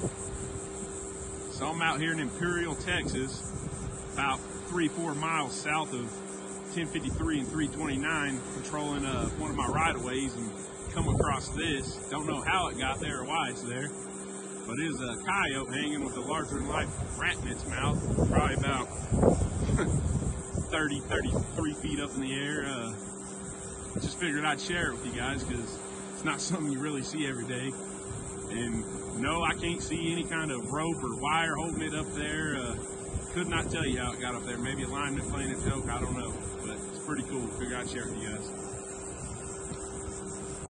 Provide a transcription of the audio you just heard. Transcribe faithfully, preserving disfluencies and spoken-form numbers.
So I'm out here in Imperial, Texas, about three, four miles south of ten fifty-three and three twenty-nine, patrolling uh, one of my right-of-ways and come across this. Don't know how it got there or why it's there, but it is a coyote hanging with a larger-than-life rat in its mouth, probably about thirty, thirty-three feet up in the air. Uh, just figured I'd share it with you guys because it's not something you really see every day. And no, I can't see any kind of rope or wire holding it up there. Uh, could not tell you how it got up there. Maybe a lineman playing a joke, I don't know. But it's pretty cool. Figured I'd share it with you guys.